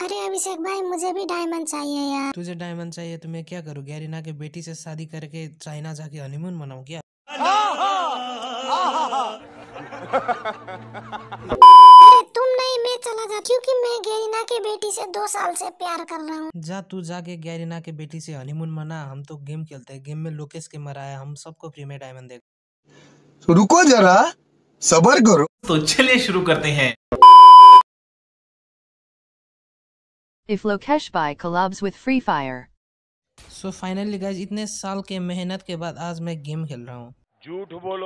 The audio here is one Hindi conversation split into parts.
अरे अभिषेक भाई मुझे भी डायमंड चाहिए यार। तुझे डायमंड चाहिए तो मैं क्या करूँ? गैरीना के बेटी से शादी करके चाइना जाके हनीमून मनाऊं क्या? अरे तुम नहीं, मैं चला जा, क्योंकि मैं गैरीना के बेटी से 2 साल से प्यार कर रहा हूँ। जा तू जाके गैरीना के बेटी से हनीमून मना। हम तो गेम खेलते हैं, गेम में लोकेश के मरा है, हम सबको फ्री में डायमंड देगा। तो रुको जरा, सबर करो। तो चलिए शुरू करते हैं। If Lokesh Bhai collabs with Free Fire. So finally guys, इतने साल के मेहनत के बाद आज मैं गेम खेल रहा हूँ। झूठ बोलो,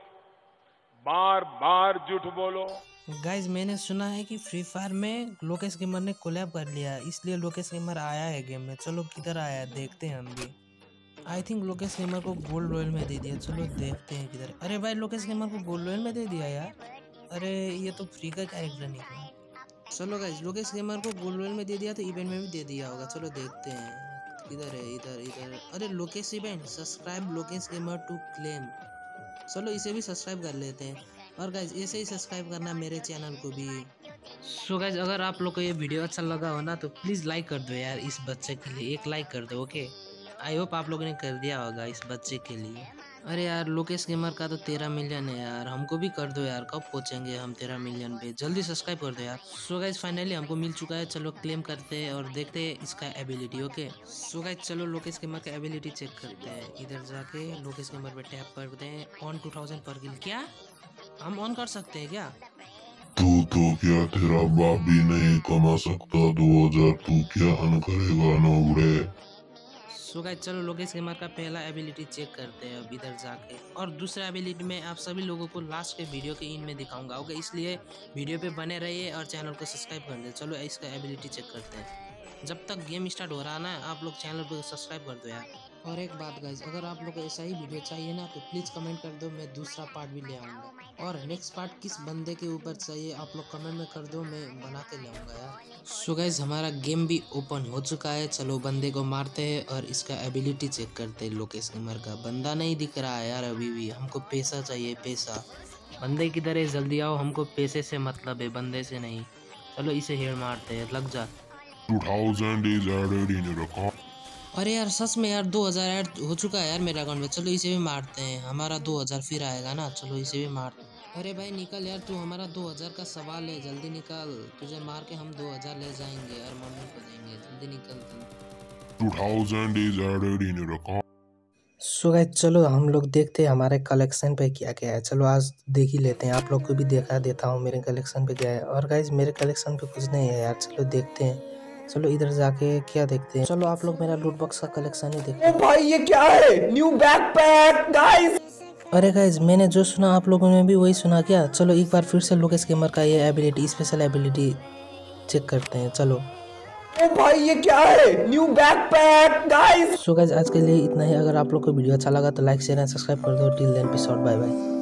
बार बार झूठ बोलो। गाइज मैंने सुना है कि फ्री फायर में लोकेश गेमर ने कोलैब कर लिया है, इसलिए लोकेश गेमर आया है गेम में। चलो किधर आया है देखते हैं हम भी। आई थिंक लोकेश गेमर को गोल्ड रॉयल में दे दिया, चलो देखते हैं किधर। अरे भाई लोकेश गेमर को गोल्ड रॉयल में दे दिया यार। अरे ये तो फ्री का कैरेक्टर निकला। चलो गाइज लोकेश गेमर को गोल्ड रॉयल में दे दिया तो इवेंट में भी दे दिया होगा, चलो देखते हैं किधर है। इधर इधर, अरे Lokesh event, subscribe Lokesh gamer to claim. चलो इसे भी सब्सक्राइब कर लेते हैं। और गाइज ऐसे ही सब्सक्राइब करना मेरे चैनल को भी। सो गाइज अगर आप लोग को ये वीडियो अच्छा लगा हो ना तो प्लीज़ लाइक कर दो यार, इस बच्चे के लिए एक लाइक कर दो। ओके, आई होप आप लोगों ने कर दिया होगा इस बच्चे के लिए। अरे यार लोकेश गेमर का तो 13 मिलियन है यार, हमको भी कर दो यार। कब पहुंचेंगे हम 13 मिलियन पे? जल्दी सब्सक्राइब कर दो यार। सो गाइज फाइनली हमको मिल चुका है, चलो क्लेम करते हैं और देखते हैं इसका एबिलिटी। ओके सो गाइज चलो लोकेश गेमर का एबिलिटी चेक करते हैं। इधर जाके लोकेश गेमर पे टैप करते हैं। ऑन 2000 पर किल। क्या हम ऑन कर सकते हैं क्या? तू तो क्या तेरा बाप भी नहीं कमा सकता 2000, तू क्या अन करेगा नौड़े। सो गाइस चलो लोकेश गेमर का पहला एबिलिटी चेक करते हैं अब इधर जाके। और दूसरा एबिलिटी में आप सभी लोगों को लास्ट के वीडियो के इन में दिखाऊंगा। ओके, इसलिए वीडियो पे बने रहिए और चैनल को सब्सक्राइब कर दे। चलो इसका एबिलिटी चेक करते हैं। जब तक गेम स्टार्ट हो रहा है ना, आप लोग चैनल को सब्सक्राइब कर दो यार। और एक बात गाइज, अगर आप लोग को ऐसा ही वीडियो चाहिए ना तो प्लीज़ कमेंट कर दो, मैं दूसरा पार्ट भी ले आऊँगा। और नेक्स्ट पार्ट किस बंदे के ऊपर चाहिए आप लोग कमेंट में कर दो, मैं बना के लाऊंगा यार। सो गाइज हमारा गेम भी ओपन हो चुका है, चलो बंदे को मारते हैं और इसका एबिलिटी चेक करते हैं। लोकेश गेमर का बंदा नहीं दिख रहा है यार अभी भी, हमको पैसा चाहिए पैसा। बंदे किधर है? जल्दी आओ, हमको पैसे से मतलब है, बंदे से नहीं। चलो इसे हेड मारते हैं, लग जा। 2000 is added in your account. अरे यार सच में यार 2000 ऐड हो चुका है यार मेरे अकाउंट में। चलो इसे भी मारते हैं, हमारा 2000 फिर आएगा ना। चलो इसे भी मारते हैं। अरे भाई निकल यार, तू हमारा 2000 का सवाल है, जल्दी निकल। तुझे मार के हम 2000 ले जाएंगे और मम्मी को देंगे, जल्दी निकल तू। 2000 is added in your account. So guys चलो हम लोग देखते हैं हमारे कलेक्शन पे क्या क्या है। चलो आज देख ही लेते हैं, आप लोग को भी देखा देता हूँ मेरे कलेक्शन पे क्या है। और गाइस मेरे कलेक्शन पे कुछ नहीं है यार, चलो देखते हैं। चलो इधर जाके क्या देखते हैं। चलो आप लोग मेरा लूट बॉक्स का कलेक्शन ही देखते हैं। भाई ये क्या है? New backpack guys. अरे गाइज मैंने जो सुना आप लोगों ने भी वही सुना क्या? चलो एक बार फिर से लोकेश गेमर का ये एबिलिटी, स्पेशल एबिलिटी चेक करते हैं। चलो भाई ये क्या है? New backpack guys. So guys आज के लिए इतना ही। अगर आप लोग को वीडियो अच्छा लगा तो लाइक शेयर एंड सब्सक्राइब कर दो। Till then peace out, bye bye.